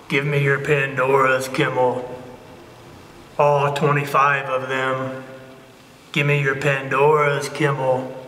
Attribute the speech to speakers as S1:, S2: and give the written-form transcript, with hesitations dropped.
S1: Give me your Pandoras, Kimmel. All 25 of them. Give me your Pandoras, Kimmel.